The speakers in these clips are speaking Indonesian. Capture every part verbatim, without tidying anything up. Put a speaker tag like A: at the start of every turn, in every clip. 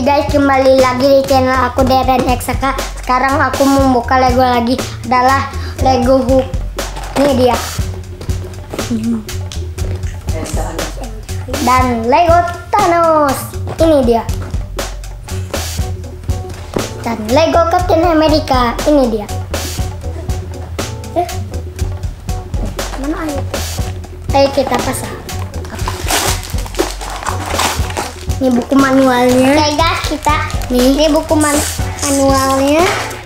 A: guys, kembali lagi di channel aku Deren Eksaka. Sekarang aku membuka Lego lagi, adalah Lego Hulk. Ini dia. Dan Lego Thanos. Ini dia. Dan Lego Captain America. Ini dia. Eh, mana ayo? Ayo kita pasang. Ini buku manualnya. Oke guys, kita nih ini buku man manualnya.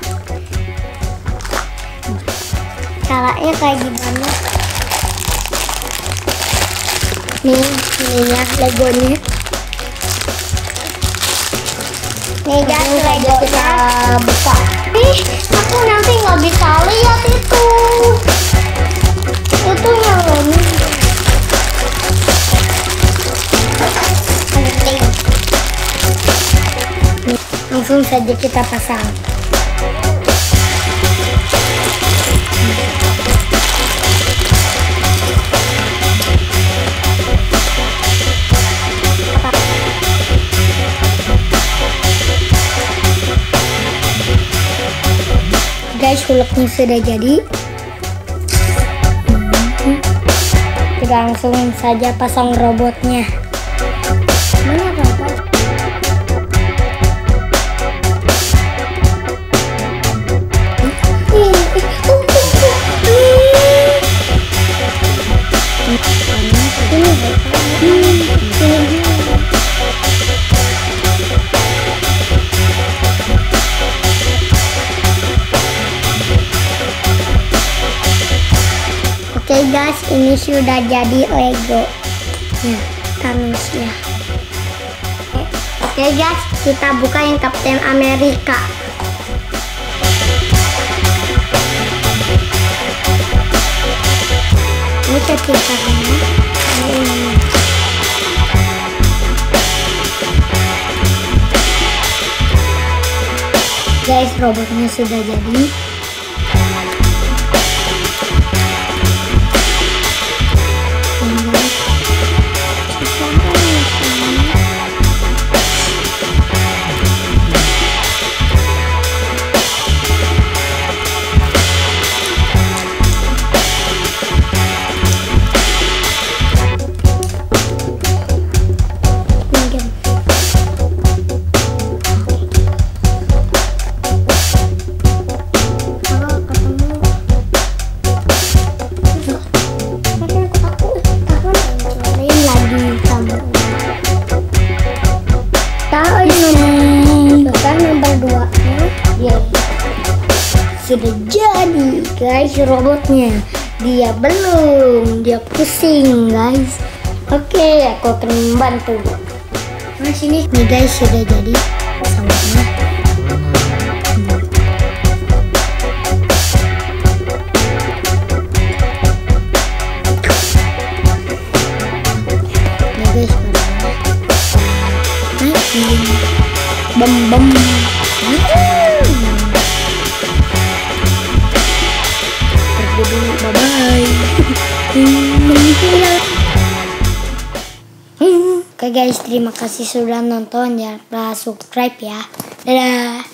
A: Caranya kayak gimana? Nih, ininya Legonya. Nih guys, Lego kita buka. Ih, aku nanti nggak bisa lihat itu. Itu yang ini. Langsung saja kita pasang. Guys, Hulknya sudah jadi. Kita langsung saja pasang robotnya. Mana robot? Oke guys, ini sudah jadi Lego ya, Thanos ya. Oke guys, kita buka yang Captain America. Ini kecil-kecilnya. Guys, robotnya sudah jadi. Sudah jadi guys robotnya. Dia belum, dia pusing guys. Oke, aku akan membantu. Nah sini nih guys, sudah jadi pesawatnya. Nih guys, bem bem. Bye bye. Oke guys, terima kasih sudah nonton, jangan lupa subscribe ya. Dadah.